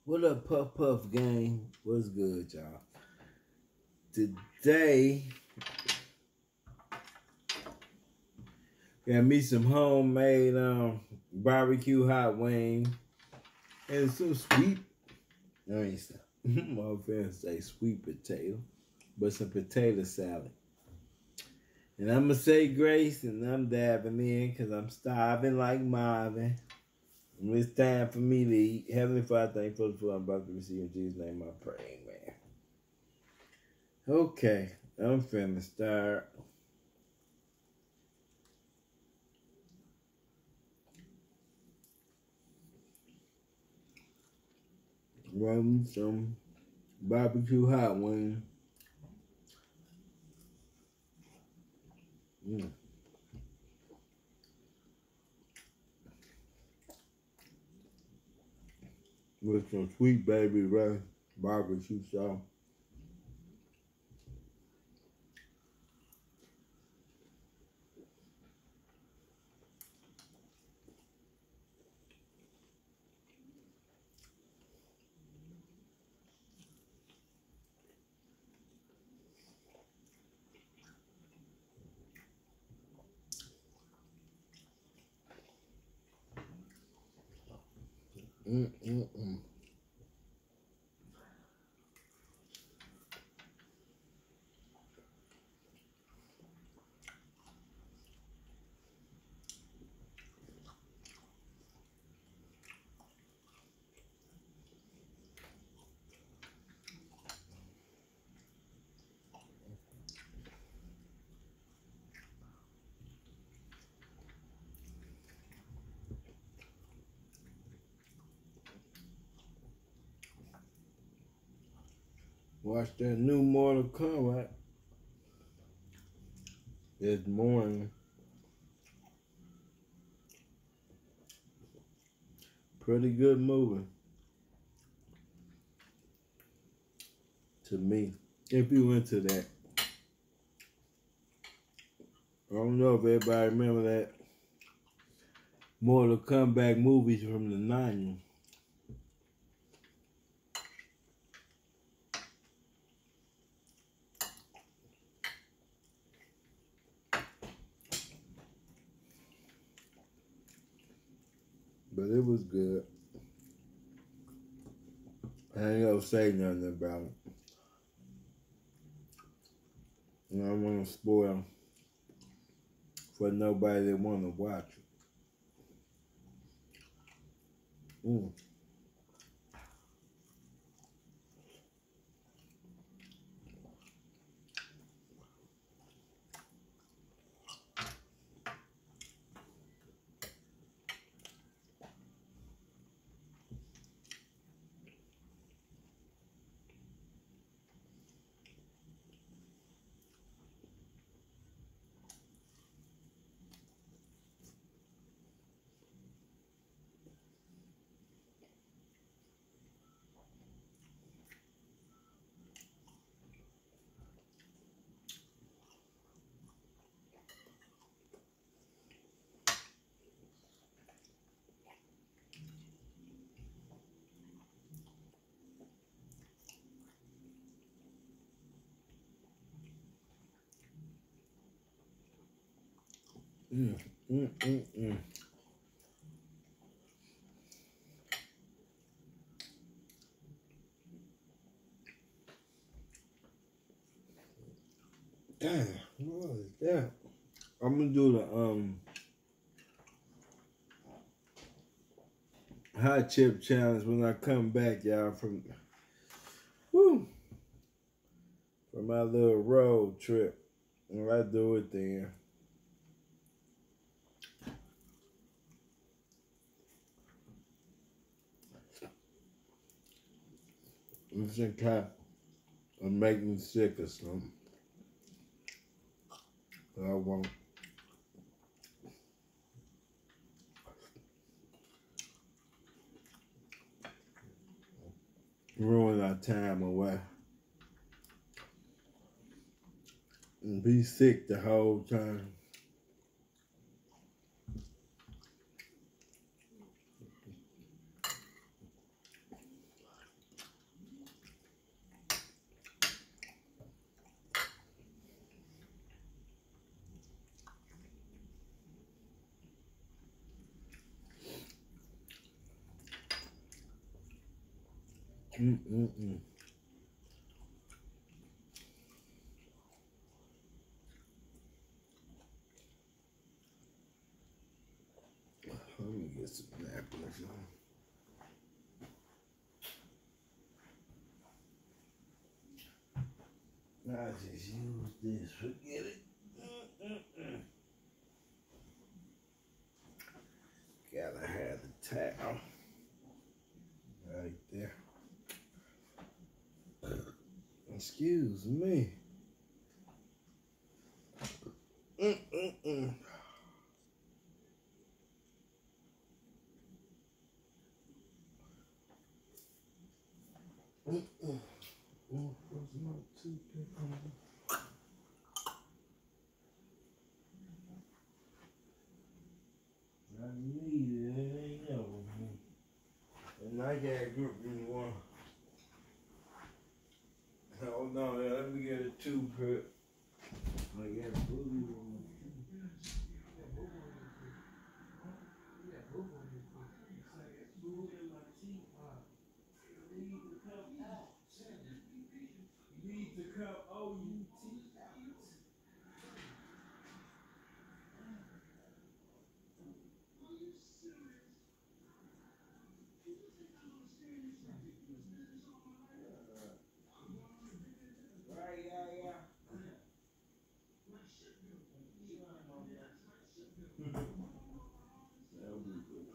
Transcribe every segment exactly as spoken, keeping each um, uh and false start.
What up, Puff Puff gang? What's good, y'all? Today, got me some homemade um, barbecue hot wings and some sweet, I mean, my friends say sweet potato, but some potato salad. And I'm going to say grace and I'm dabbing in because I'm starving like Marvin. And it's time for me to eat. Heavenly Father, thank you for the food I'm about to receive. In Jesus' name I pray, amen. Okay, I'm finna start. Run some barbecue hot wings. Mm. With some sweet baby rice, barbecue sauce. Mm-mm-mm. Watch that new Mortal Kombat this morning. Pretty good movie to me. If you into that. I don't know if everybody remember that Mortal Kombat movies from the nineties. But it was good. I ain't gonna say nothing about it. And I don't want to spoil for nobody that want to watch it. Mm. Mm, mm, mm, mm. Damn, what is that? I'm gonna do the um hot chip challenge when I come back, y'all, from whoo, from my little road trip. And I do it then. You think I I'm making me sick or something. But I won't. Ruin our time away. And be sick the whole time. Mm-mm-mm. Let me get some napkins. I just use this. Forget it. Mm-mm-mm. Gotta have the towel right there. Excuse me. Mm-mm-mm. Mm-mm. Where's my toothpick? I need it. It ain't never. And I got grip in one. Hold on, yeah, let me get a toothpick. I got a booty one. Leave the cup O U T out. Right, yeah, yeah. That'll be good.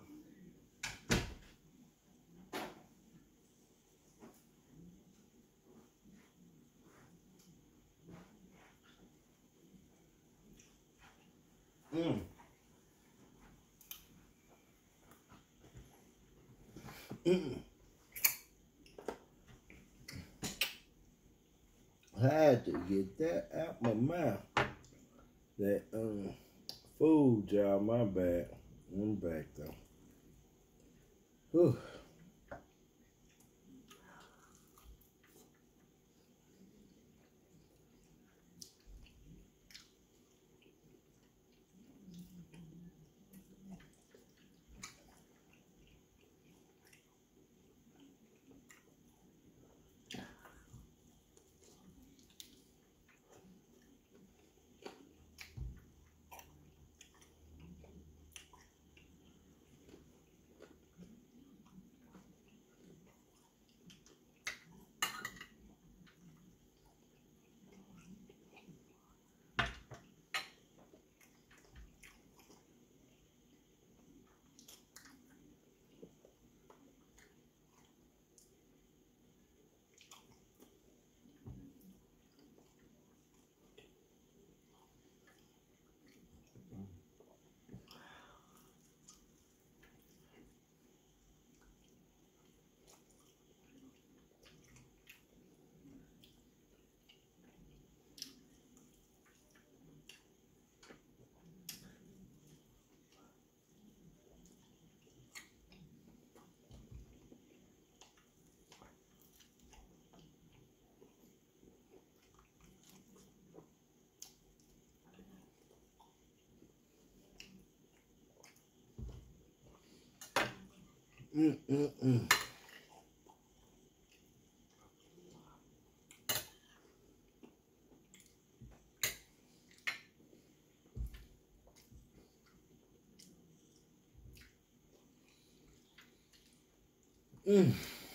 Mm. Mm. I had to get that out my mouth. That um food job, my bad. I'm back though. Whew. Mm mm mm. Mm.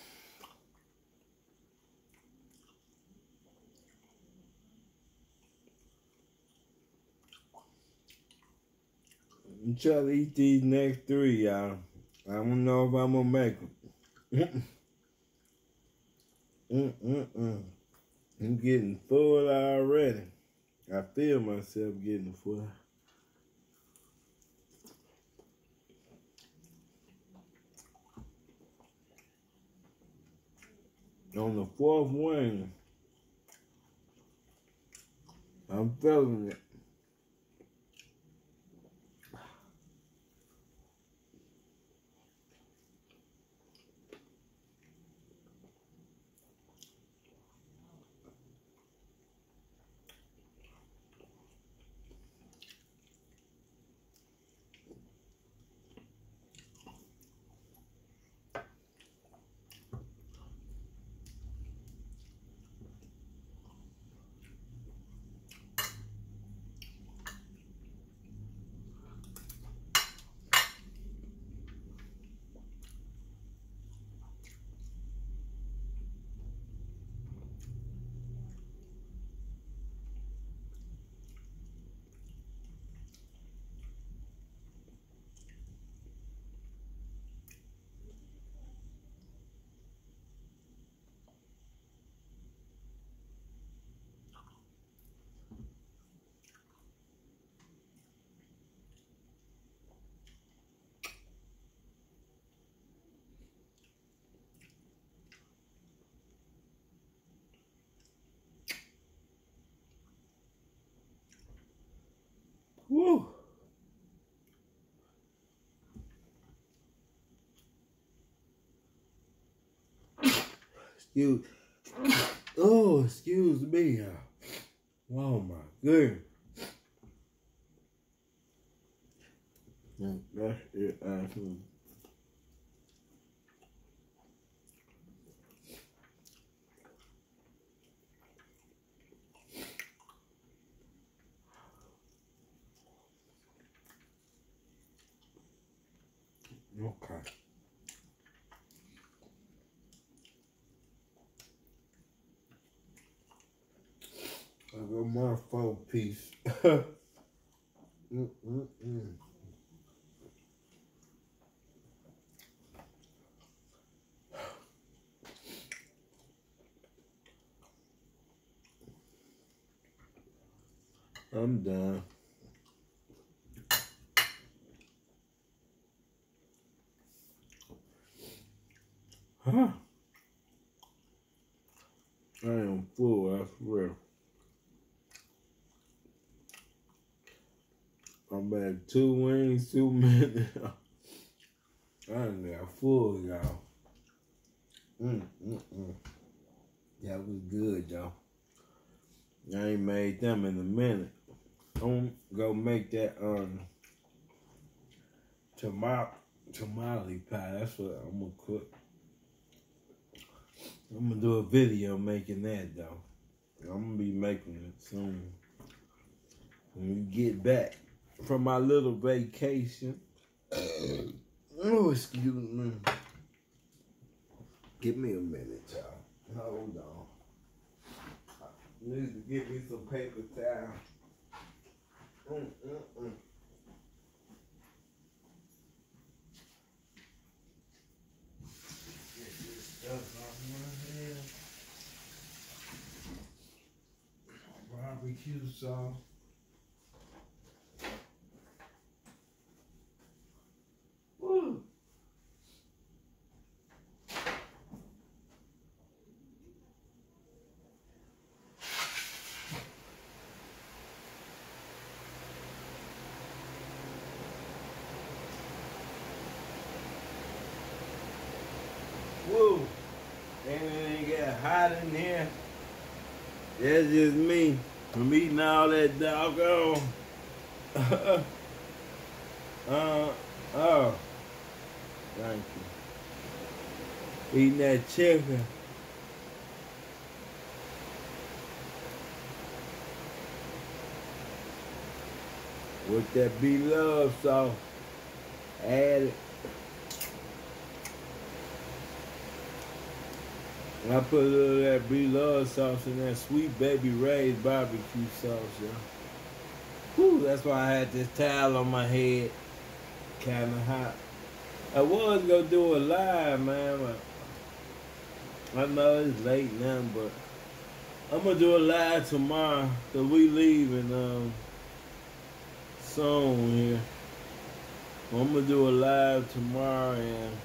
I'm trying to eat these next three, y'all. I don't know if I'm gonna make them. Mm mm mm mm. I'm getting full already. I feel myself getting full. On the fourth wing, I'm feeling it. Excuse. Oh, excuse me, y'all. Oh my goodness. That's it, actually. Okay. I got my phone piece. Mm-mm-mm. I'm done. Huh? I am full, I swear. I'm at two wings, two minutes. I done got full, y'all. Mm, mm, mm. That was good, y'all. I ain't made them in a minute. I'm gonna make that um tamale, tamale pie. That's what I'm gonna cook. I'm gonna do a video making that though. I'm gonna be making it soon. When we get back from my little vacation. Oh, excuse me. Give me a minute, y'all. Hold on. I need to get me some paper towel. Mm, mm, mm. Get this stuff off my head. Barbecue sauce. Woo. Woo. And it ain't get hot in here. That's just me. I'm eating all that doggone. uh, oh. Thank you. Eating that chicken. With that beloved sauce. Add it. I put a little of that beloved sauce in that Sweet Baby Ray's barbecue sauce, y'all. Whew, that's why I had this towel on my head. Kinda hot. I was gonna do a live, man, but I know it's late now, but I'm gonna do a live tomorrow, cause we leaving um soon here. I'm gonna do a live tomorrow, and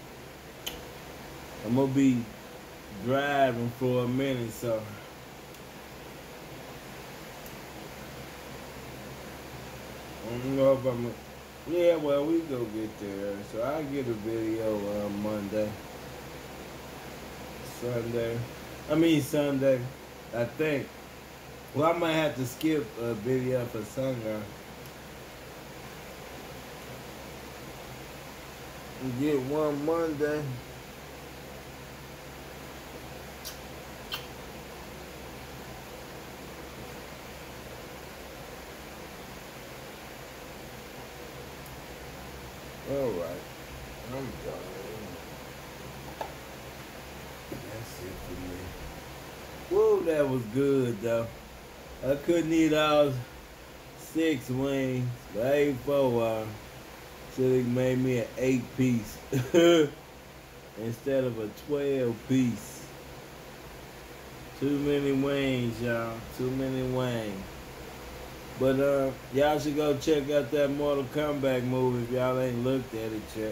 I'm gonna be driving for a minute, so I don't know if I'm. Yeah, well, we go get there. So I'll get a video on Monday, Sunday. I mean Sunday, I think. Well, I might have to skip a video for Sunday. Get one Monday. All right, I'm done. That's it for me. Whoa, that was good though. I couldn't eat all six wings, but I ate four. Uh, should have made me an eight piece instead of a twelve piece. Too many wings, y'all. Too many wings. But uh, y'all should go check out that Mortal Kombat movie if y'all ain't looked at it yet.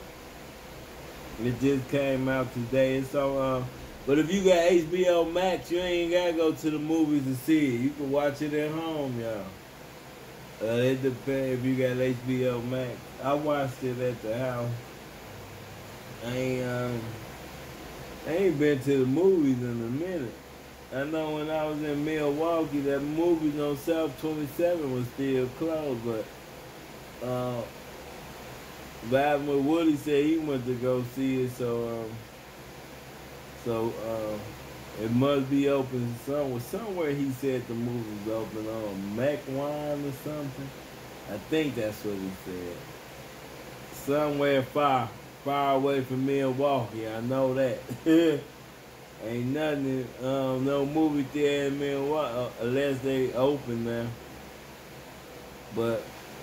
It just came out today. It's on. Uh, but if you got H B O Max, you ain't gotta go to the movies to see it. You can watch it at home, y'all. Uh, it depends if you got H B O Max. I watched it at the house. I ain't um, I ain't ain't been to the movies in a minute. I know when I was in Milwaukee, that movies on South twenty-seven was still closed, but uh, Vladimir Woody said he went to go see it, so um, so uh, it must be open somewhere. Somewhere he said the movie was open on McWine or something. I think that's what he said. Somewhere far, far away from Milwaukee. I know that. Ain't nothing, um, no movie theater in Milwaukee uh, unless they open now. But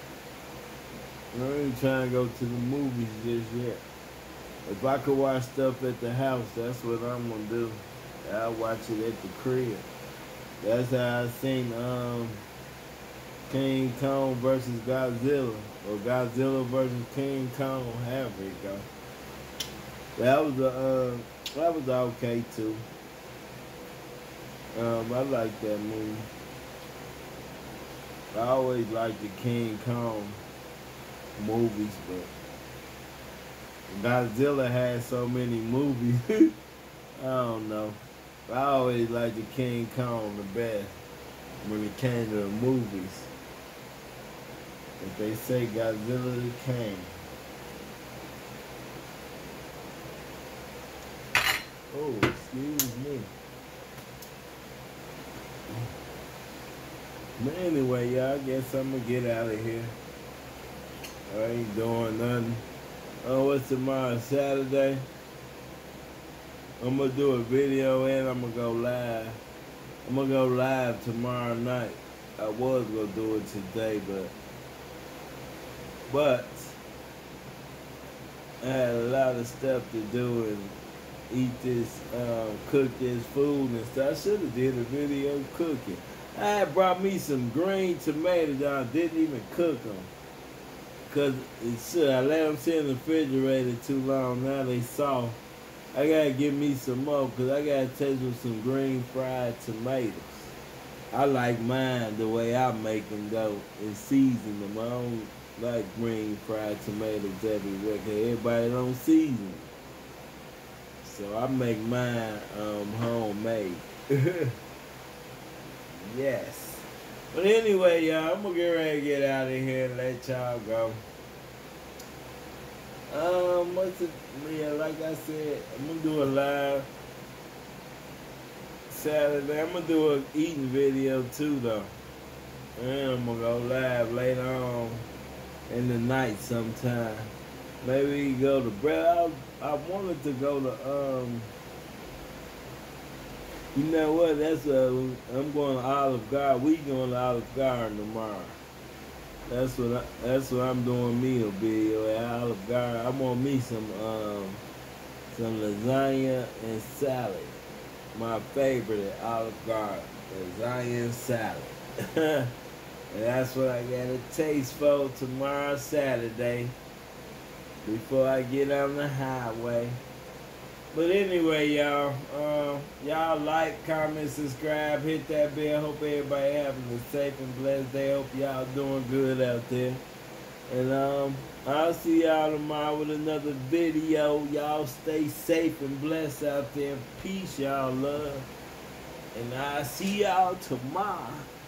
I ain't trying to go to the movies just yet. If I could watch stuff at the house, that's what I'm gonna do. I'll watch it at the crib. That's how I seen um, King Kong versus Godzilla, or Godzilla versus King Kong. However it go. That was a uh, that was okay too. Um, I like that movie. I always liked the King Kong movies, but Godzilla had so many movies. I don't know. I always liked the King Kong the best when it came to the movies. If they say Godzilla the King. Oh, excuse me. But anyway, y'all, I guess I'm gonna get out of here. I ain't doing nothing. Oh, what's tomorrow? Saturday? I'm gonna do a video and I'm gonna go live. I'm gonna go live tomorrow night. I was gonna do it today, but but I had a lot of stuff to do and eat this, um, cook this food and stuff. I should have did a video cooking. I had brought me some green tomatoes that I didn't even cook them. Cause it should, I let them sit in the refrigerator too long. Now they soft. I gotta give me some more cause I gotta taste with some green fried tomatoes. I like mine the way I make them though and season them. I don't like green fried tomatoes everywhere cause everybody don't season them. So I make mine um, homemade. Yes. But anyway, y'all, I'm gonna get ready to get out of here and let y'all go. Um, what's it? Yeah, like I said, I'm gonna do a live Saturday. I'm gonna do an eating video too, though. And I'm gonna go live later on in the night sometime. Maybe go to bread. I, I wanted to go to um. You know what? That's uh. I'm going to Olive Garden. We going to Olive Garden tomorrow. That's what I, that's what I'm doing. Meal video at Olive Garden. I want me some um some lasagna and salad. My favorite at Olive Garden, lasagna and salad. And that's what I got a taste for tomorrow Saturday. Before I get on the highway. But anyway, y'all, uh, y'all like, comment, subscribe, hit that bell. Hope everybody having a safe and blessed day. Hope y'all doing good out there. And um, I'll see y'all tomorrow with another video. Y'all stay safe and blessed out there. Peace, y'all love. And I'll see y'all tomorrow.